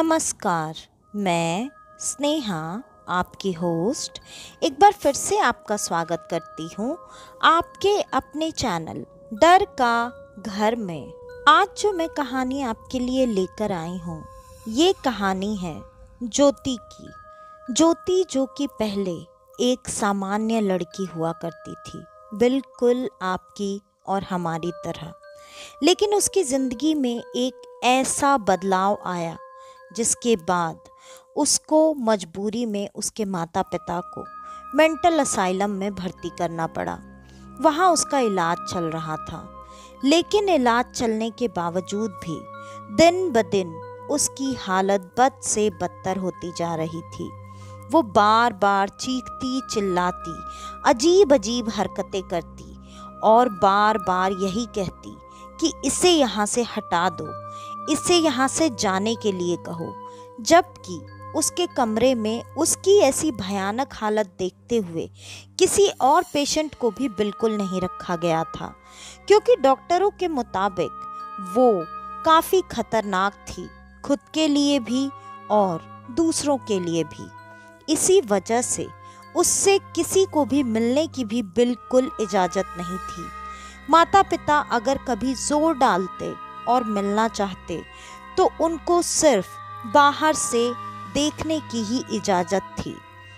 नमस्कार। मैं स्नेहा, आपकी होस्ट, एक बार फिर से आपका स्वागत करती हूँ आपके अपने चैनल डर का घर में। आज जो मैं कहानी आपके लिए लेकर आई हूँ, ये कहानी है ज्योति की। ज्योति जो कि पहले एक सामान्य लड़की हुआ करती थी, बिल्कुल आपकी और हमारी तरह। लेकिन उसकी ज़िंदगी में एक ऐसा बदलाव आया जिसके बाद उसको मजबूरी में उसके माता पिता को मेंटल असाइलम में भर्ती करना पड़ा। वहाँ उसका इलाज चल रहा था, लेकिन इलाज चलने के बावजूद भी दिन ब दिन उसकी हालत बद से बदतर होती जा रही थी। वो बार बार चीखती चिल्लाती, अजीब अजीब हरकतें करती और बार बार यही कहती कि इसे यहाँ से हटा दो, इसे यहाँ से जाने के लिए कहो। जबकि उसके कमरे में उसकी ऐसी भयानक हालत देखते हुए किसी और पेशेंट को भी बिल्कुल नहीं रखा गया था, क्योंकि डॉक्टरों के मुताबिक वो काफ़ी खतरनाक थी, खुद के लिए भी और दूसरों के लिए भी। इसी वजह से उससे किसी को भी मिलने की भी बिल्कुल इजाज़त नहीं थी। माता पिता अगर कभी जोर डालते और मिलना चाहते तो उनको सिर्फ बाहर से देखने की ही इजाज़त थी,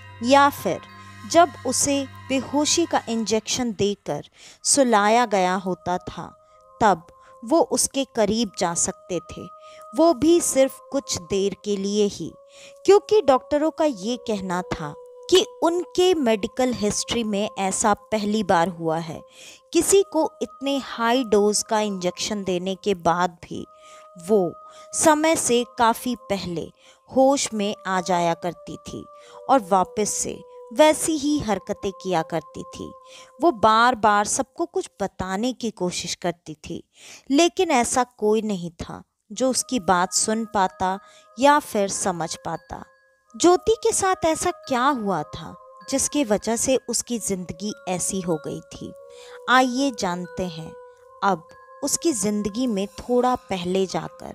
या फिर जब उसे बेहोशी का इंजेक्शन देकर सुलाया गया होता था तब वो उसके करीब जा सकते थे, वो भी सिर्फ कुछ देर के लिए ही, क्योंकि डॉक्टरों का ये कहना था कि उनके मेडिकल हिस्ट्री में ऐसा पहली बार हुआ है। किसी को इतने हाई डोज का इंजेक्शन देने के बाद भी वो समय से काफ़ी पहले होश में आ जाया करती थी और वापस से वैसी ही हरकतें किया करती थी। वो बार बार सबको कुछ बताने की कोशिश करती थी, लेकिन ऐसा कोई नहीं था जो उसकी बात सुन पाता या फिर समझ पाता। ज्योति के साथ ऐसा क्या हुआ था जिसकी वजह से उसकी ज़िंदगी ऐसी हो गई थी? आइए जानते हैं अब उसकी ज़िंदगी में थोड़ा पहले जाकर।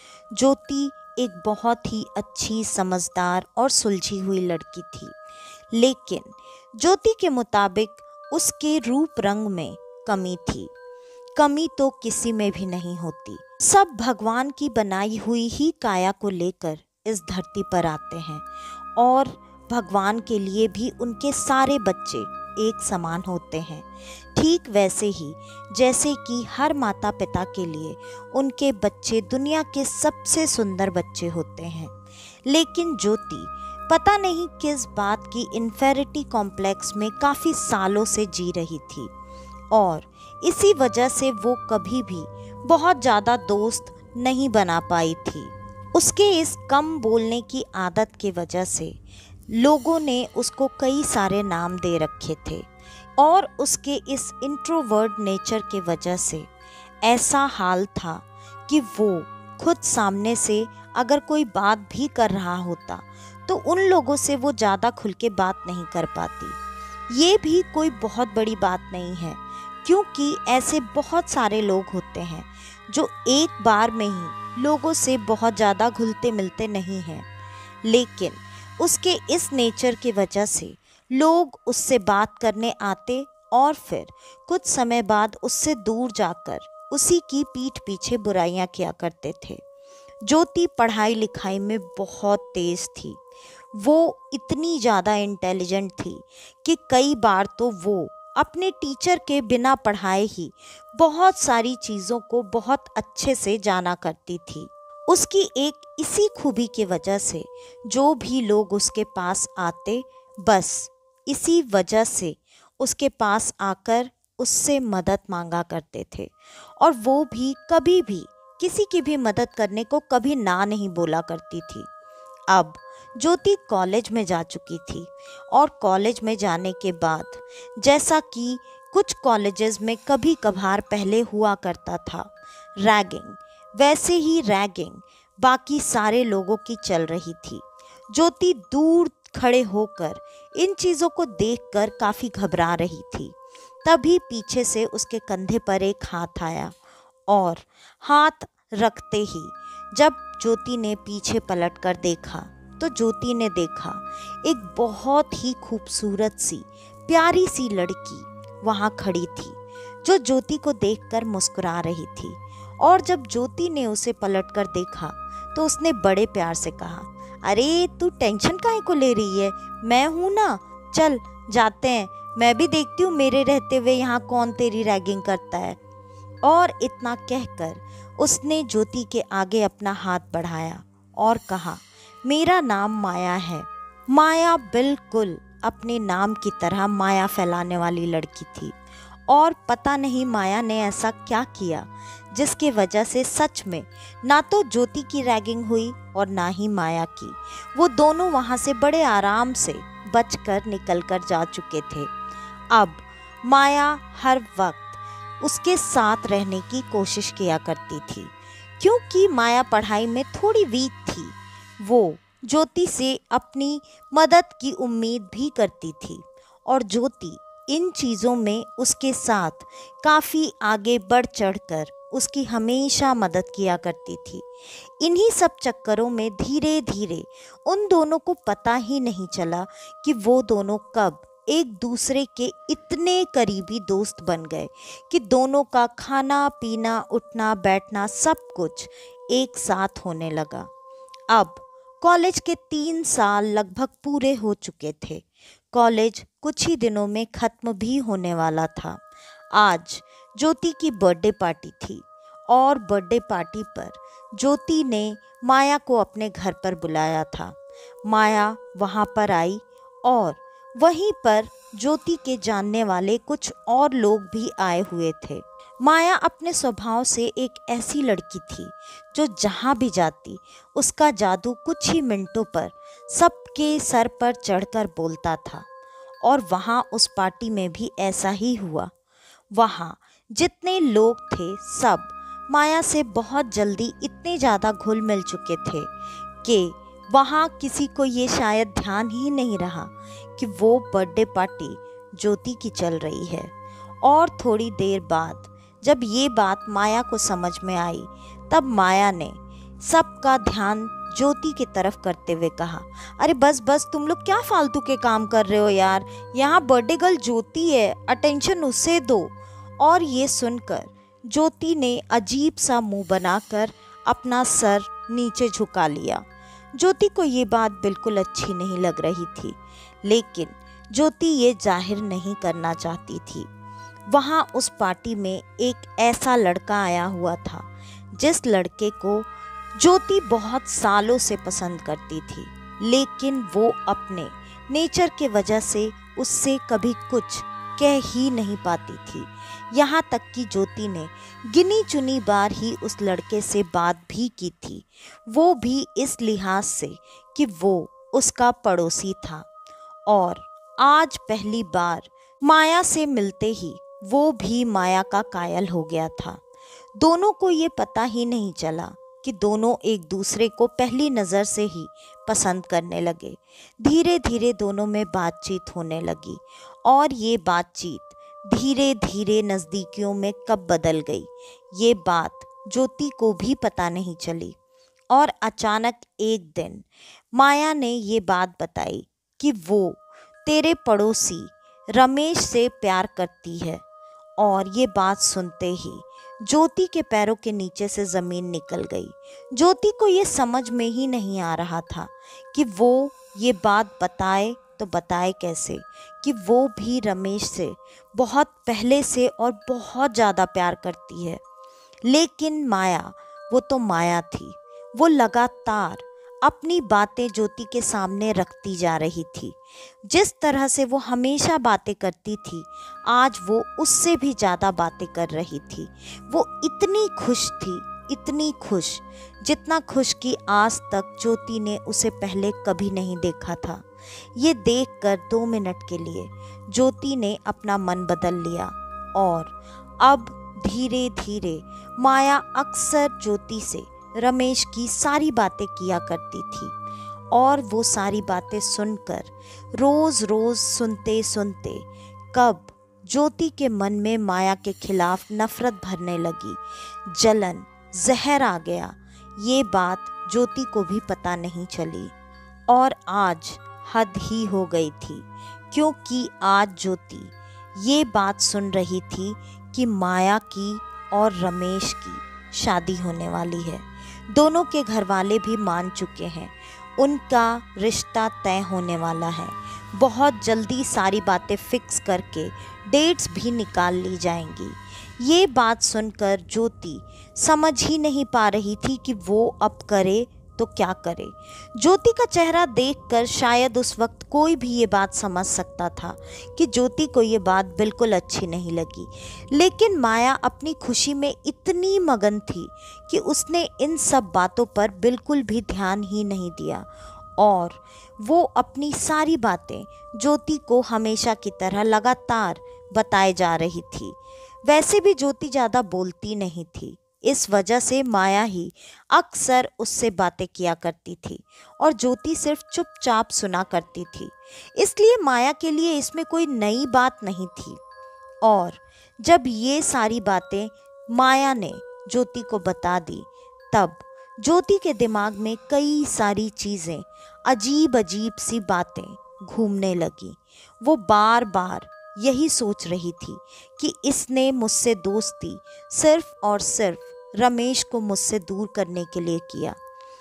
ज्योति एक बहुत ही अच्छी, समझदार और सुलझी हुई लड़की थी, लेकिन ज्योति के मुताबिक उसके रूप रंग में कमी थी। कमी तो किसी में भी नहीं होती, सब भगवान की बनाई हुई ही काया को लेकर इस धरती पर आते हैं और भगवान के लिए भी उनके सारे बच्चे एक समान होते हैं। ठीक वैसे ही जैसे कि हर माता पिता के लिए उनके बच्चे दुनिया के सबसे सुंदर बच्चे होते हैं। लेकिन ज्योति पता नहीं किस बात की इन्फेरिटी कॉम्प्लेक्स में काफ़ी सालों से जी रही थी और इसी वजह से वो कभी भी बहुत ज़्यादा दोस्त नहीं बना पाई थी। उसके इस कम बोलने की आदत की वजह से लोगों ने उसको कई सारे नाम दे रखे थे और उसके इस इंट्रोवर्ट नेचर के वजह से ऐसा हाल था कि वो खुद सामने से अगर कोई बात भी कर रहा होता तो उन लोगों से वो ज़्यादा खुल के बात नहीं कर पाती। ये भी कोई बहुत बड़ी बात नहीं है, क्योंकि ऐसे बहुत सारे लोग होते हैं जो एक बार में ही लोगों से बहुत ज़्यादा घुलते मिलते नहीं हैं, लेकिन उसके इस नेचर की वजह से लोग उससे बात करने आते और फिर कुछ समय बाद उससे दूर जाकर उसी की पीठ पीछे बुराइयां किया करते थे। ज्योति पढ़ाई लिखाई में बहुत तेज़ थी। वो इतनी ज़्यादा इंटेलिजेंट थी कि कई बार तो वो अपने टीचर के बिना पढ़ाए ही बहुत सारी चीज़ों को बहुत अच्छे से जाना करती थी। उसकी एक इसी खूबी की वजह से जो भी लोग उसके पास आते, बस इसी वजह से उसके पास आकर उससे मदद मांगा करते थे और वो भी कभी भी किसी की भी मदद करने को कभी ना नहीं बोला करती थी। अब ज्योति कॉलेज में जा चुकी थी और कॉलेज में जाने के बाद, जैसा कि कुछ कॉलेजेस में कभी कभार पहले हुआ करता था रैगिंग, वैसे ही रैगिंग बाकी सारे लोगों की चल रही थी। ज्योति दूर खड़े होकर इन चीज़ों को देखकर काफ़ी घबरा रही थी। तभी पीछे से उसके कंधे पर एक हाथ आया और हाथ रखते ही जब ज्योति ने पीछे पलटकर देखा तो ज्योति ने देखा एक बहुत ही खूबसूरत सी प्यारी सी लड़की वहाँ खड़ी थी, जो ज्योति को देखकर मुस्कुरा रही थी। और जब ज्योति ने उसे पलटकर देखा तो उसने बड़े प्यार से कहा, अरे तू टेंशन काहे को ले रही है, मैं हूं ना, चल जाते हैं, मैं भी देखती हूँ मेरे रहते हुए यहाँ कौन तेरी रैगिंग करता है। और इतना कहकर उसने ज्योति के आगे अपना हाथ बढ़ाया और कहा, मेरा नाम माया है। माया बिल्कुल अपने नाम की तरह माया फैलाने वाली लड़की थी, और पता नहीं माया ने ऐसा क्या किया जिसके वजह से सच में ना तो ज्योति की रैगिंग हुई और ना ही माया की। वो दोनों वहाँ से बड़े आराम से बचकर निकलकर जा चुके थे। अब माया हर वक्त उसके साथ रहने की कोशिश किया करती थी, क्योंकि माया पढ़ाई में थोड़ी वीक थी। वो ज्योति से अपनी मदद की उम्मीद भी करती थी, और ज्योति इन चीज़ों में उसके साथ काफ़ी आगे बढ़ चढ़कर उसकी हमेशा मदद किया करती थी। इन्हीं सब चक्करों में धीरे धीरे उन दोनों को पता ही नहीं चला कि वो दोनों कब एक दूसरे के इतने करीबी दोस्त बन गए कि दोनों का खाना पीना उठना बैठना सब कुछ एक साथ होने लगा। अब कॉलेज के 3 साल लगभग पूरे हो चुके थे। कॉलेज कुछ ही दिनों में ख़त्म भी होने वाला था। आज ज्योति की बर्थडे पार्टी थी, और बर्थडे पार्टी पर ज्योति ने माया को अपने घर पर बुलाया था। माया वहाँ पर आई, और वहीं पर ज्योति के जानने वाले कुछ और लोग भी आए हुए थे। माया अपने स्वभाव से एक ऐसी लड़की थी जो जहाँ भी जाती उसका जादू कुछ ही मिनटों पर सबके सर पर चढ़कर बोलता था, और वहाँ उस पार्टी में भी ऐसा ही हुआ। वहाँ जितने लोग थे सब माया से बहुत जल्दी इतने ज़्यादा घुल मिल चुके थे कि वहाँ किसी को ये शायद ध्यान ही नहीं रहा कि वो बर्थडे पार्टी ज्योति की चल रही है। और थोड़ी देर बाद जब ये बात माया को समझ में आई, तब माया ने सबका ध्यान ज्योति की तरफ करते हुए कहा, अरे बस बस, तुम लोग क्या फालतू के काम कर रहे हो यार, यहाँ बर्थडे गर्ल ज्योति है, अटेंशन उसे दो। और ये सुनकर ज्योति ने अजीब सा मुंह बनाकर अपना सर नीचे झुका लिया। ज्योति को ये बात बिल्कुल अच्छी नहीं लग रही थी, लेकिन ज्योति ये जाहिर नहीं करना चाहती थी। वहाँ उस पार्टी में एक ऐसा लड़का आया हुआ था जिस लड़के को ज्योति बहुत सालों से पसंद करती थी, लेकिन वो अपने नेचर के वजह से उससे कभी कुछ कह ही नहीं पाती थी। यहाँ तक कि ज्योति ने गिनी चुनी बार ही उस लड़के से बात भी की थी, वो भी इस लिहाज से कि वो उसका पड़ोसी था। और आज पहली बार माया से मिलते ही वो भी माया का कायल हो गया था। दोनों को ये पता ही नहीं चला कि दोनों एक दूसरे को पहली नज़र से ही पसंद करने लगे। धीरे धीरे दोनों में बातचीत होने लगी, और ये बातचीत धीरे धीरे नज़दीकियों में कब बदल गई ये बात ज्योति को भी पता नहीं चली। और अचानक एक दिन माया ने ये बात बताई कि वो तेरे पड़ोसी रमेश से प्यार करती है। और ये बात सुनते ही ज्योति के पैरों के नीचे से ज़मीन निकल गई। ज्योति को ये समझ में ही नहीं आ रहा था कि वो ये बात बताए तो बताए कैसे, कि वो भी रमेश से बहुत पहले से और बहुत ज़्यादा प्यार करती है। लेकिन माया, वो तो माया थी, वो लगातार अपनी बातें ज्योति के सामने रखती जा रही थी। जिस तरह से वो हमेशा बातें करती थी, आज वो उससे भी ज़्यादा बातें कर रही थी। वो इतनी खुश थी, इतनी खुश, जितना खुश कि आज तक ज्योति ने उसे पहले कभी नहीं देखा था। ये देखकर 2 मिनट के लिए ज्योति ने अपना मन बदल लिया, और अब धीरे धीरे माया अक्सर ज्योति से रमेश की सारी बातें किया करती थी। और वो सारी बातें सुनकर रोज़ रोज़ सुनते सुनते कब ज्योति के मन में माया के खिलाफ नफरत भरने लगी, जलन, जहर आ गया। ये बात ज्योति को भी पता नहीं चली और आज हद ही हो गई थी, क्योंकि आज ज्योति ये बात सुन रही थी कि माया की और रमेश की शादी होने वाली है। दोनों के घर वाले भी मान चुके हैं, उनका रिश्ता तय होने वाला है। बहुत जल्दी सारी बातें फिक्स करके डेट्स भी निकाल ली जाएंगी। ये बात सुनकर ज्योति समझ ही नहीं पा रही थी कि वो अब करे तो क्या करे। ज्योति का चेहरा देखकर शायद उस वक्त कोई भी ये बात समझ सकता था कि ज्योति को ये बात बिल्कुल अच्छी नहीं लगी, लेकिन माया अपनी खुशी में इतनी मगन थी कि उसने इन सब बातों पर बिल्कुल भी ध्यान ही नहीं दिया और वो अपनी सारी बातें ज्योति को हमेशा की तरह लगातार बताए जा रही थी। वैसे भी ज्योति ज़्यादा बोलती नहीं थी, इस वजह से माया ही अक्सर उससे बातें किया करती थी और ज्योति सिर्फ चुपचाप सुना करती थी। इसलिए माया के लिए इसमें कोई नई बात नहीं थी। और जब ये सारी बातें माया ने ज्योति को बता दी, तब ज्योति के दिमाग में कई सारी चीज़ें, अजीब अजीब सी बातें घूमने लगी। वो बार बार यही सोच रही थी कि इसने मुझसे दोस्ती सिर्फ और सिर्फ रमेश को मुझसे दूर करने के लिए किया,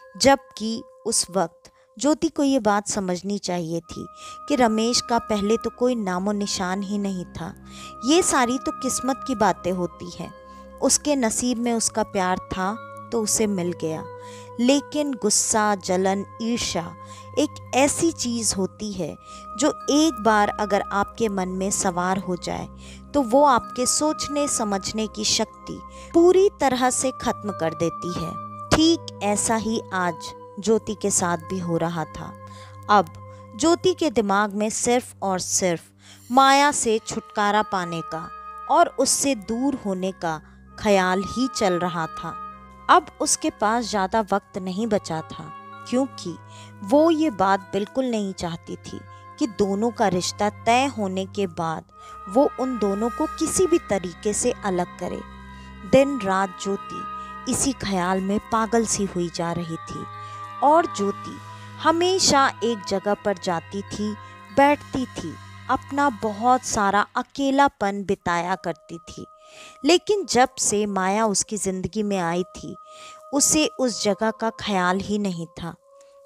जबकि उस वक्त ज्योति को ये बात समझनी चाहिए थी कि रमेश का पहले तो कोई नामो निशान ही नहीं था। ये सारी तो किस्मत की बातें होती हैं। उसके नसीब में उसका प्यार था तो उसे मिल गया, लेकिन गुस्सा, जलन, ईर्ष्या एक ऐसी चीज़ होती है जो एक बार अगर आपके मन में सवार हो जाए तो वो आपके सोचने समझने की शक्ति पूरी तरह से खत्म कर देती है। ठीक ऐसा ही आज ज्योति के साथ भी हो रहा था। अब ज्योति के दिमाग में सिर्फ और सिर्फ माया से छुटकारा पाने का और उससे दूर होने का ख्याल ही चल रहा था। अब उसके पास ज़्यादा वक्त नहीं बचा था, क्योंकि वो ये बात बिल्कुल नहीं चाहती थी कि दोनों का रिश्ता तय होने के बाद वो उन दोनों को किसी भी तरीके से अलग करे। दिन रात ज्योति इसी ख्याल में पागल सी हुई जा रही थी और ज्योति हमेशा एक जगह पर जाती थी, बैठती थी, अपना बहुत सारा अकेलापन बिताया करती थी। लेकिन जब से माया उसकी ज़िंदगी में आई थी, उसे उस जगह का ख्याल ही नहीं था।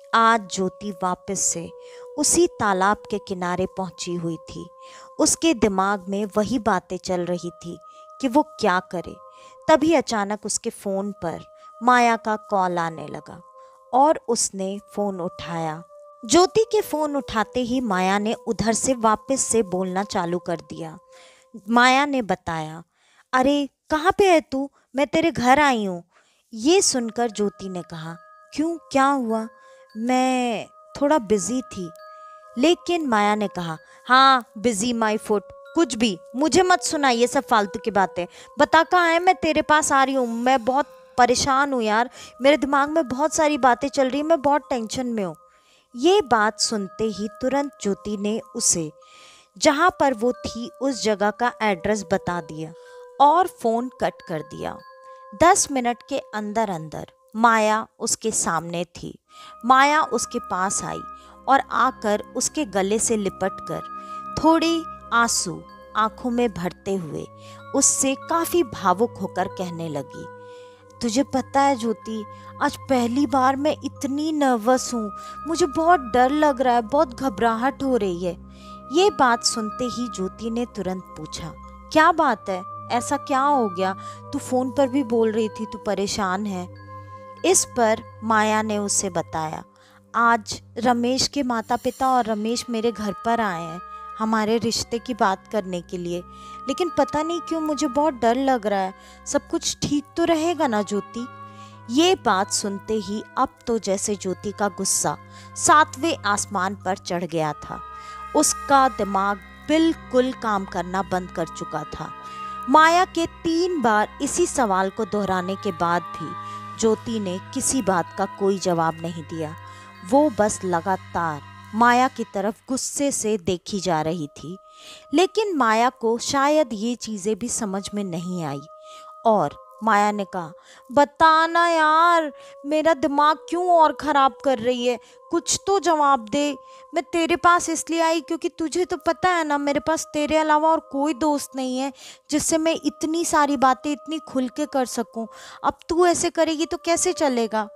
आज ज्योति वापस से उसी तालाब के किनारे पहुंची हुई थी। उसके दिमाग में वही बातें चल रही थी कि वो क्या करे। तभी अचानक उसके फ़ोन पर माया का कॉल आने लगा और उसने फ़ोन उठाया। ज्योति के फ़ोन उठाते ही माया ने उधर से वापस से बोलना चालू कर दिया। माया ने बताया, अरे कहाँ पे है तू? मैं तेरे घर आई हूँ। ये सुनकर ज्योति ने कहा, क्यों, क्या हुआ? मैं थोड़ा बिजी थी। लेकिन माया ने कहा, हाँ बिजी माई फुट, कुछ भी मुझे मत सुना ये सब फालतू की बातें। बता कहाँ है, मैं तेरे पास आ रही हूँ। मैं बहुत परेशान हूँ यार, मेरे दिमाग में बहुत सारी बातें चल रही, मैं बहुत टेंशन में हूँ। ये बात सुनते ही तुरंत ज्योति ने उसे जहाँ पर वो थी उस जगह का एड्रेस बता दिया और फ़ोन कट कर दिया। 10 मिनट के अंदर अंदर माया उसके सामने थी। माया उसके पास आई और आकर उसके गले से लिपटकर थोड़ी आंसू आंखों में भरते हुए उससे काफ़ी भावुक होकर कहने लगी, तुझे पता है ज्योति, आज पहली बार मैं इतनी नर्वस हूँ, मुझे बहुत डर लग रहा है, बहुत घबराहट हो रही है। ये बात सुनते ही ज्योति ने तुरंत पूछा, क्या बात है, ऐसा क्या हो गया? तू फ़ोन पर भी बोल रही थी तू परेशान है। इस पर माया ने उसे बताया, आज रमेश के माता पिता और रमेश मेरे घर पर आए हैं हमारे रिश्ते की बात करने के लिए, लेकिन पता नहीं क्यों मुझे बहुत डर लग रहा है। सब कुछ ठीक तो रहेगा ना ज्योति? ये बात सुनते ही अब तो जैसे ज्योति का गुस्सा 7वें आसमान पर चढ़ गया था। उसका दिमाग बिल्कुल काम करना बंद कर चुका था। माया के 3 बार इसी सवाल को दोहराने के बाद भी ज्योति ने किसी बात का कोई जवाब नहीं दिया। वो बस लगातार माया की तरफ गुस्से से देखी जा रही थी। लेकिन माया को शायद ये चीज़ें भी समझ में नहीं आई और माया ने कहा। बताना यार, मेरा दिमाग क्यों और खराब कर रही है, कुछ तो जवाब दे। मैं तेरे पास इसलिए आई क्योंकि तुझे तो पता है ना, मेरे पास तेरे अलावा और कोई दोस्त नहीं है जिससे मैं इतनी सारी बातें इतनी खुल के कर सकूं। अब तू ऐसे करेगी तो कैसे चलेगा।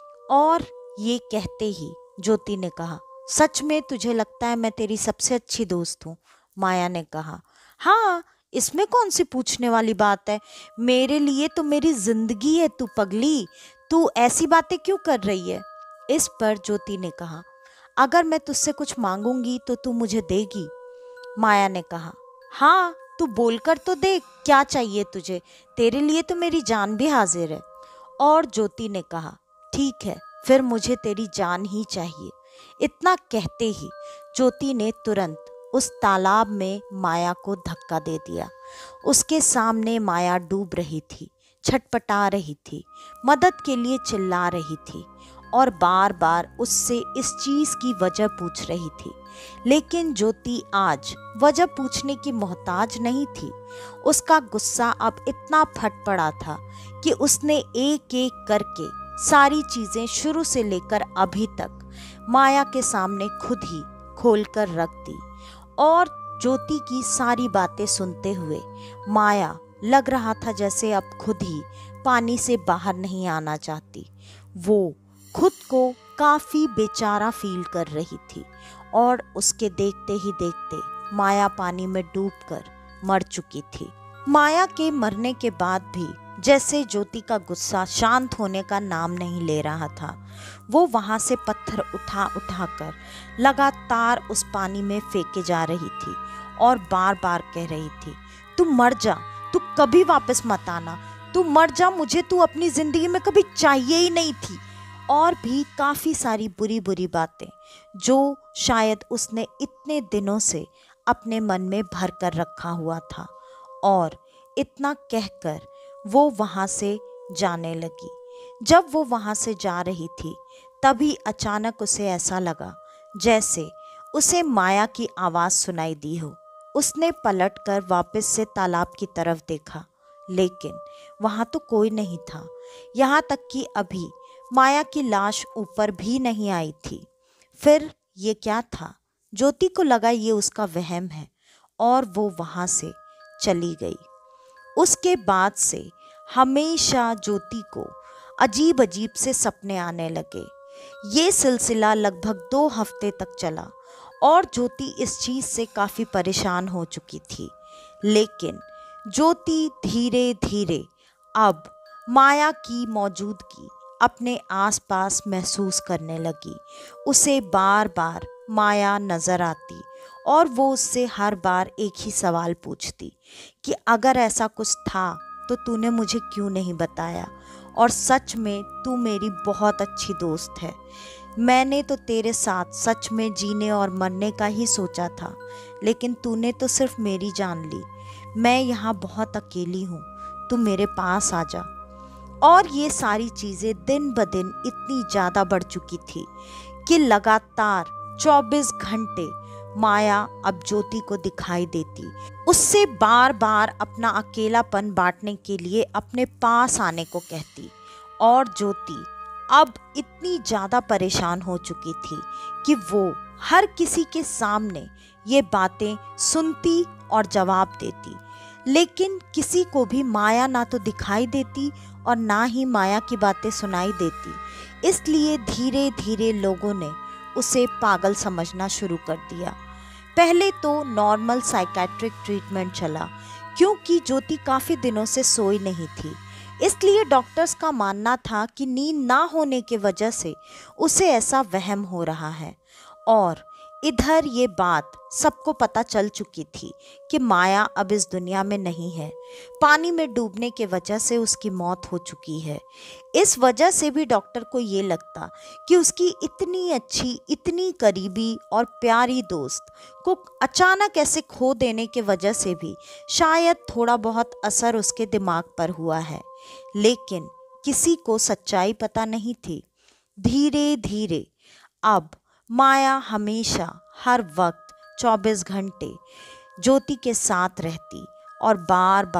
और ये कहते ही ज्योति ने कहा, सच में तुझे लगता है मैं तेरी सबसे अच्छी दोस्त हूँ। माया ने कहा, हाँ, इसमें कौन सी पूछने वाली बात है, मेरे लिए तो मेरी जिंदगी है तू पगली, तू ऐसी बातें क्यों कर रही है। इस पर ज्योति ने कहा, अगर मैं तुझसे कुछ मांगूंगी तो तू मुझे देगी। माया ने कहा, हाँ, तू बोलकर तो देख, क्या चाहिए तुझे, तेरे लिए तो मेरी जान भी हाजिर है। और ज्योति ने कहा, ठीक है, फिर मुझे तेरी जान ही चाहिए। इतना कहते ही ज्योति ने तुरंत उस तालाब में माया को धक्का दे दिया। उसके सामने माया डूब रही थी, छटपटा रही थी, मदद के लिए चिल्ला रही थी और बार बार उससे इस चीज की वजह पूछ रही थी। लेकिन ज्योति आज वजह पूछने की मोहताज नहीं थी। उसका गुस्सा अब इतना फट पड़ा था कि उसने एक एक करके सारी चीजें शुरू से लेकर अभी तक माया के सामने खुद ही खोलकर रख दी। और ज्योति की सारी बातें सुनते हुए माया लग रहा था जैसे अब खुद ही पानी से बाहर नहीं आना चाहती। वो खुद को काफी बेचारा फील कर रही थी और उसके देखते ही देखते माया पानी में डूबकर मर चुकी थी। माया के मरने के बाद भी जैसे ज्योति का गुस्सा शांत होने का नाम नहीं ले रहा था। वो वहां से पत्थर उठा उठा कर लगातार उस पानी में फेंके जा रही थी और बार बार कह रही थी, तू मर जा, तू कभी वापस मत आना, तू मर जा, मुझे तू अपनी जिंदगी में कभी चाहिए ही नहीं थी। और भी काफी सारी बुरी बुरी बातें जो शायद उसने इतने दिनों से अपने मन में भर कर रखा हुआ था। और इतना कहकर वो वहां से जाने लगी। जब वो वहां से जा रही थी तभी अचानक उसे ऐसा लगा जैसे उसे माया की आवाज सुनाई दी हो। उसने पलटकर वापस से तालाब की तरफ देखा, लेकिन वहां तो कोई नहीं था। यहाँ तक कि अभी माया की लाश ऊपर भी नहीं आई थी। फिर ये क्या था? ज्योति को लगा ये उसका वहम है और वो वहां से चली गई। उसके बाद से हमेशा ज्योति को अजीब अजीब से सपने आने लगे। ये सिलसिला लगभग 2 हफ्ते तक चला और ज्योति इस चीज से काफी परेशान हो चुकी थी। लेकिन ज्योति धीरे धीरे अब माया की मौजूदगी अपने आसपास महसूस करने लगी। उसे बार बार माया नजर आती और वो उससे हर बार एक ही सवाल पूछती कि अगर ऐसा कुछ था तो तूने मुझे क्यों नहीं बताया, और सच में तू मेरी बहुत अच्छी दोस्त है। मैंने तो तेरे साथ सच में जीने और मरने का ही सोचा था, लेकिन तूने तो सिर्फ मेरी जान ली। मैं यहाँ बहुत अकेली हूँ, तू मेरे पास आ जा। और ये सारी चीज़ें दिन ब दिन इतनी ज़्यादा बढ़ चुकी थी कि लगातार 24 घंटे माया अब ज्योति को दिखाई देती, उससे बार बार अपना अकेलापन बांटने के लिए अपने पास आने को कहती। और ज्योति अब इतनी ज़्यादा परेशान हो चुकी थी कि वो हर किसी के सामने ये बातें सुनती और जवाब देती, लेकिन किसी को भी माया ना तो दिखाई देती और ना ही माया की बातें सुनाई देती। इसलिए धीरे धीरे लोगों ने उसे पागल समझना शुरू कर दिया। पहले तो नॉर्मल साइकेट्रिक ट्रीटमेंट चला, क्योंकि ज्योति काफ़ी दिनों से सोई नहीं थी। इसलिए डॉक्टर्स का मानना था कि नींद ना होने की वजह से उसे ऐसा वहम हो रहा है। और इधर ये बात सबको पता चल चुकी थी कि माया अब इस दुनिया में नहीं है। पानी में डूबने की वजह से उसकी मौत हो चुकी है। इस वजह से भी डॉक्टर को ये लगता कि उसकी इतनी अच्छी, इतनी करीबी और प्यारी दोस्त को अचानक ऐसे खो देने की वजह से भी शायद थोड़ा बहुत असर उसके दिमाग पर हुआ है। लेकिन किसी को सच्चाई पता नहीं थी। धीरे धीरे अब माया हमेशा हर वक्त 24 घंटे ज्योति के साथ रहती और बार बार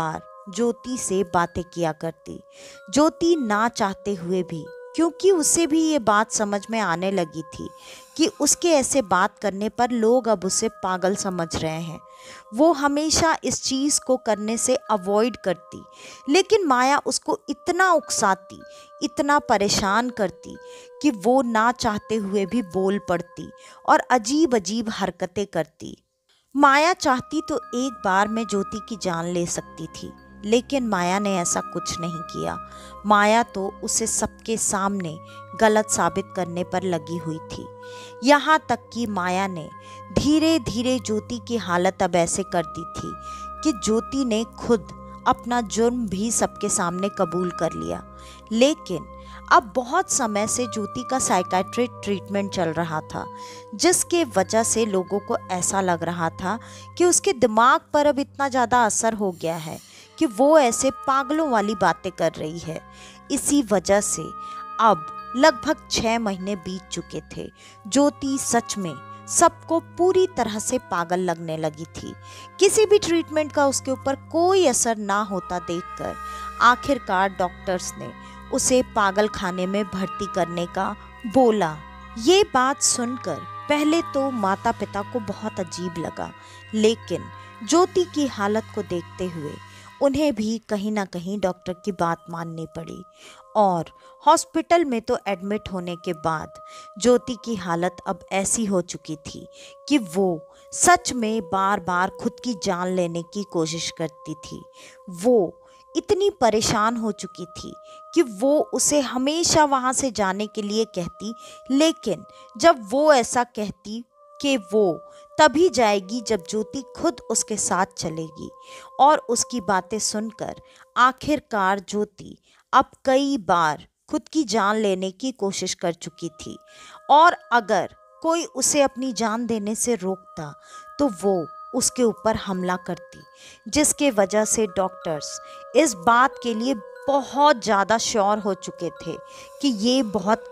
ज्योति से बातें किया करती। ज्योति ना चाहते हुए भी, क्योंकि उसे भी ये बात समझ में आने लगी थी कि उसके ऐसे बात करने पर लोग अब उसे पागल समझ रहे हैं, वो हमेशा इस चीज़ को करने से अवॉइड करती। लेकिन माया उसको इतना उकसाती, इतना परेशान करती कि वो ना चाहते हुए भी बोल पड़ती और अजीब अजीब हरकतें करती। माया चाहती तो एक बार में ज्योति की जान ले सकती थी, लेकिन माया ने ऐसा कुछ नहीं किया। माया तो उसे सबके सामने गलत साबित करने पर लगी हुई थी। यहाँ तक कि माया ने धीरे धीरे ज्योति की हालत अब ऐसे कर दी थी कि ज्योति ने खुद अपना जुर्म भी सबके सामने कबूल कर लिया। लेकिन अब बहुत समय से ज्योति का साइकाट्रिक ट्रीटमेंट चल रहा था, जिसके वजह से लोगों को ऐसा लग रहा था कि उसके दिमाग पर अब इतना ज़्यादा असर हो गया है कि वो ऐसे पागलों वाली बातें कर रही है। इसी वजह से अब लगभग 6 महीने बीत चुके थे। ज्योति सच में सबको पूरी तरह से पागल लगने लगी थी। किसी भी ट्रीटमेंट का उसके ऊपर कोई असर ना होता देखकर आखिरकार डॉक्टर्स ने उसे पागल खाने में भर्ती करने का बोला। ये बात सुनकर पहले तो माता पिता को बहुत अजीब लगा, लेकिन ज्योति की हालत को देखते हुए उन्हें भी कहीं ना कहीं डॉक्टर की बात माननी पड़ी। और हॉस्पिटल में तो एडमिट होने के बाद ज्योति की हालत अब ऐसी हो चुकी थी कि वो सच में बार बार खुद की जान लेने की कोशिश करती थी। वो इतनी परेशान हो चुकी थी कि वो उसे हमेशा वहाँ से जाने के लिए कहती, लेकिन जब वो ऐसा कहती कि वो तभी जाएगी जब ज्योति खुद उसके साथ चलेगी। और उसकी बातें सुनकर आखिरकार ज्योति अब कई बार खुद की जान लेने की कोशिश कर चुकी थी, और अगर कोई उसे अपनी जान देने से रोकता तो वो उसके ऊपर हमला करती, जिसके वजह से डॉक्टर्स इस बात के लिए बहुत ज़्यादा श्योर हो चुके थे कि ये बहुत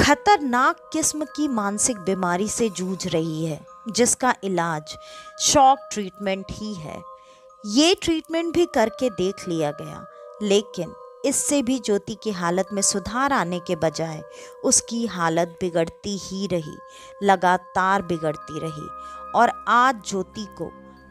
खतरनाक किस्म की मानसिक बीमारी से जूझ रही है, जिसका इलाज शॉक ट्रीटमेंट ही है। ये ट्रीटमेंट भी करके देख लिया गया, लेकिन इससे भी ज्योति की हालत में सुधार आने के बजाय उसकी हालत बिगड़ती ही रही, लगातार बिगड़ती रही। और आज ज्योति को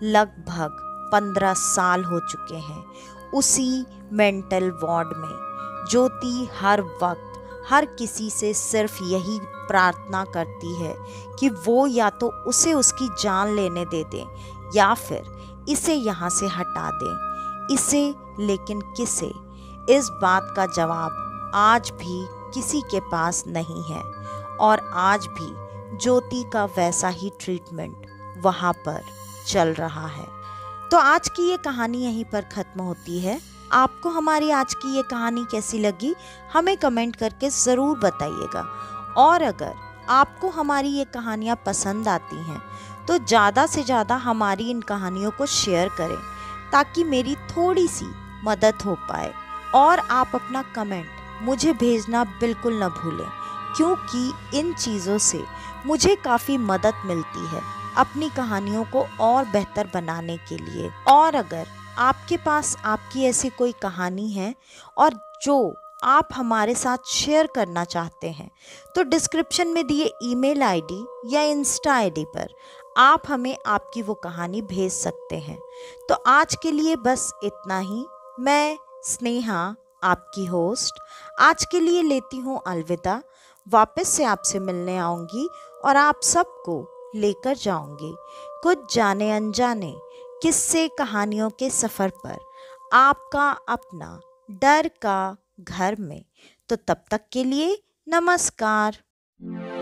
लगभग 15 साल हो चुके हैं उसी मेंटल वार्ड में। ज्योति हर वक्त हर किसी से सिर्फ यही प्रार्थना करती है कि वो या तो उसे उसकी जान लेने दे दें या फिर इसे यहाँ से हटा दें। इसे, लेकिन किसे? इस बात का जवाब आज भी किसी के पास नहीं है, और आज भी ज्योति का वैसा ही ट्रीटमेंट वहाँ पर चल रहा है। तो आज की ये कहानी यहीं पर ख़त्म होती है। आपको हमारी आज की ये कहानी कैसी लगी हमें कमेंट करके ज़रूर बताइएगा। और अगर आपको हमारी ये कहानियाँ पसंद आती हैं तो ज़्यादा से ज़्यादा हमारी इन कहानियों को शेयर करें, ताकि मेरी थोड़ी सी मदद हो पाए। और आप अपना कमेंट मुझे भेजना बिल्कुल न भूलें, क्योंकि इन चीज़ों से मुझे काफ़ी मदद मिलती है अपनी कहानियों को और बेहतर बनाने के लिए। और अगर आपके पास आपकी ऐसी कोई कहानी है और जो आप हमारे साथ शेयर करना चाहते हैं, तो डिस्क्रिप्शन में दिए ईमेल आईडी या इंस्टा आईडी पर आप हमें आपकी वो कहानी भेज सकते हैं। तो आज के लिए बस इतना ही। मैं स्नेहा, आपकी होस्ट, आज के लिए लेती हूँ अलविदा। वापस से आपसे मिलने आऊँगी और आप सबको लेकर जाऊँगी कुछ जाने अनजाने किस्से कहानियों के सफ़र पर, आपका अपना डर का घर में। तो तब तक के लिए नमस्कार।